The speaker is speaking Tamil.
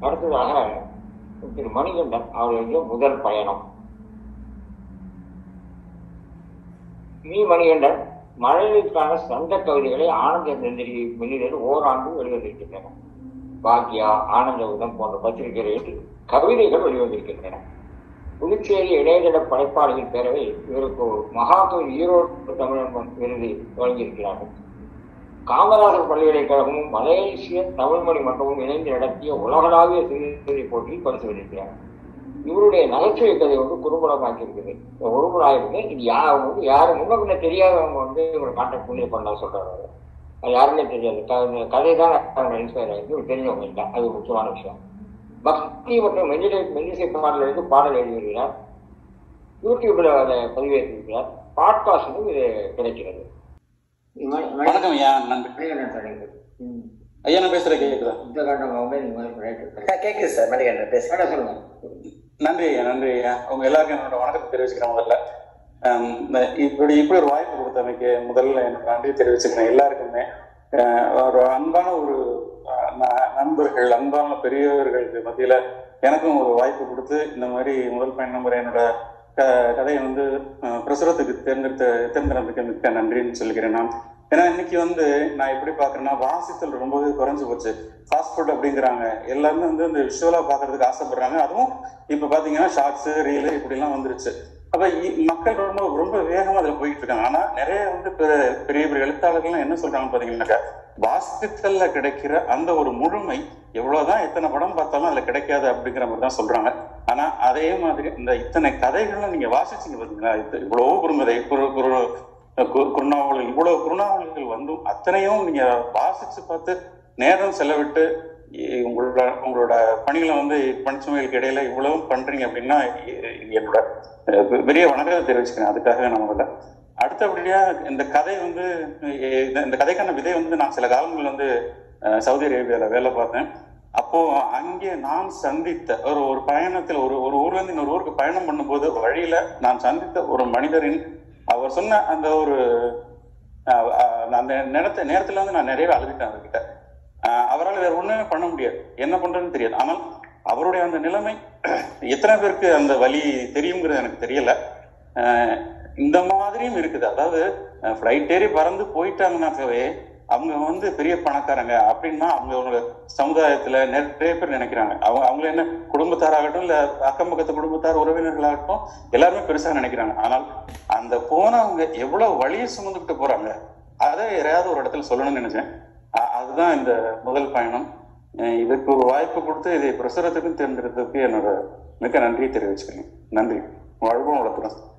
அடுத்ததாக திரு மணிகண்டன் அவருடைய முதல் பயணம். மணிகண்டன் மழலைக்கான சந்த கவிதைகளை ஆனந்த நந்திரி வெளியிட ஓராண்டு வெளிவந்திருக்கின்றன. பாக்யா, ஆனந்த உதம் போன்ற பத்திரிகைகளில் கவிதைகள் வெளிவந்திருக்கின்றன. புதுச்சேரி இடையதள படைப்பாளிகள் பேரவை இவருக்கு மகாகவி ஈரோடு தமிழகம் விருது வழங்கியிருக்கிறார்கள். காமராஜர் பல்கலைக்கழகமும் மலேசிய தமிழ்மொழி மன்றமும் இணைந்து நடத்திய உலகளாவிய சிறுகதை போட்டியில் பரிசு வென்றிருக்கிறார். இவருடைய நகைச்சுவை கதை குறும்படமாக்கி இருக்குது, ஒருமுறாயிருக்கு. இது யாரு முன்ன தெரியாதவங்க இவங்களை கான்டாக்ட் பண்ணி பண்ண சொல்றாரு. அது யாருன்னே தெரியாது. கதை தான் இன்ஸ்பயர் ஆகிருக்கு, இவர் தெரிஞ்சவங்க இல்லை. அது முக்கியமான விஷயம். பக்தி மற்றும் மெல்லிசை பாடலுக்கு பாடல் எழுதி வருகிறார். யூடியூப்ல அதை பதிவேற்றிருக்கிறார். பாட்காஸ்டும் இது கிடைக்கிறது. வணக்கம் ஐயா. நன்றி ஐயா. நான் பேசுறேன் கேக்குதா? கேக்குது சார். மணிகண்டன் பேசுறேன். சொல்லுங்க. நன்றி ஐயா. நன்றி ஐயா. உங்க எல்லாருக்கும் என்னோட வணக்கத்தை தெரிவிச்சுக்கிறேன். முதல்ல இப்படி ஒரு வாய்ப்பு கொடுத்தமைக்கு முதல்ல எனக்கு நன்றி தெரிவிச்சுக்கிறேன் எல்லாருக்குமே. ஒரு அன்பான ஒரு நண்பர்கள், அன்பான பெரியவர்களுக்கு மத்தியில எனக்கும் ஒரு வாய்ப்பு கொடுத்து இந்த மாதிரி முதல் பயணம் என்னோட கதையை பிரசுரத்துக்கு தேர்ந்தெடுத்ததுக்கு மிக்க நன்றின்னு சொல்லிக்கிறேன் நான். ஏன்னா இன்னைக்கு நான் எப்படி பாக்குறேன்னா, வாசித்தல் ரொம்பவே குறைஞ்சு போச்சு. ஃபாஸ்ட் ஃபுட் அப்படிங்கிறாங்க. எல்லாருமே இந்த விஷுவலா பாக்குறதுக்கு ஆசைப்படுறாங்க. அதுவும் இப்ப பாத்தீங்கன்னா ஷார்ட்ஸ், ரீலு இப்படி எல்லாம் வந்துருச்சு. அப்ப மக்கள் ரொம்ப ரொம்ப வேகமா அதுல போயிட்டு இருக்காங்க. ஆனா நிறைய பெரிய பெரிய எழுத்தாளர்கள்லாம் என்ன சொல்றாங்கன்னு பாத்தீங்கன்னாக்கா, வாசித்தல்ல கிடைக்கிற அந்த ஒரு முழுமை எவ்வளவுதான் எத்தனை படம் பார்த்தாலும் அதுல கிடைக்காது அப்படிங்கிற மாதிரி தான் சொல்றாங்க. ஆனா அதே மாதிரி இந்த இத்தனை கதைகள்லாம் நீங்க வாசிச்சீங்க பாத்தீங்களா, இவ்வளவு குறுங்கதை, குறுநாவல்கள், இவ்வளவு குறுநாவல்கள் அத்தனையும் நீங்க வாசிச்சு பார்த்து நேரம் செலவிட்டு உங்களோட பணிகளை பணிச்சுமைகளுக்கு இடையில இவ்வளவும் பண்றீங்க அப்படின்னா என்னோட பெரிய வணக்கத்தை தெரிவிச்சுக்கிறேன். அதுக்காக நம்ம அடுத்தபடியா இந்த கதை இந்த கதைக்கான விதை நான் சில காலங்கள் சவுதி அரேபியால வேலை பார்த்தேன். அப்போ அங்கே நான் சந்தித்த ஒரு பயணத்தில் ஒரு ஊர்ல இருந்து இன்னொரு ஊருக்கு பயணம் பண்ணும்போது வழியில நான் சந்தித்த ஒரு மனிதரின் அவர் சொன்ன அந்த ஒரு அந்த நேரத்துல நான் நிறையவே அழுதுட்டேன் அவர்கிட்ட. அவரால் வேற ஒண்ணுமே பண்ண முடியாது, என்ன பண்றதுன்னு தெரியாது. ஆனால் அவருடைய அந்த நிலைமை எத்தனை பேருக்கு அந்த வலி தெரியுங்கிறது எனக்கு தெரியல. இந்த மாதிரியும் இருக்குது. அதாவது ஃப்ளைட் ஏறி பறந்து போயிட்டாங்கன்னாக்கவே அவங்க பெரிய பணக்காரங்க அப்படின்னா அவங்க சமுதாயத்துல நிறைய பேர் நினைக்கிறாங்க. அவங்கள என்ன குடும்பத்தாராகட்டும் இல்ல அக்கம் பக்கத்து குடும்பத்தார் உறவினர்களாகட்டும் எல்லாருமே பெருசா நினைக்கிறாங்க. ஆனால் அந்த போனவங்க எவ்வளவு வழியை சுமந்துக்கிட்டு போறாங்க அதை யாரையாவது ஒரு இடத்துல சொல்லணும்னு நினைச்சேன். அதுதான் இந்த முதல் பயணம். இதுக்கு ஒரு வாய்ப்பு கொடுத்து இதை பிரசுரத்துக்கும் தேர்ந்தெடுத்ததுக்கு என்னோட மிக நன்றியை தெரிவிச்சுக்கிறேன். நன்றி. வாழ்வோம், வளர்த்துறேன்.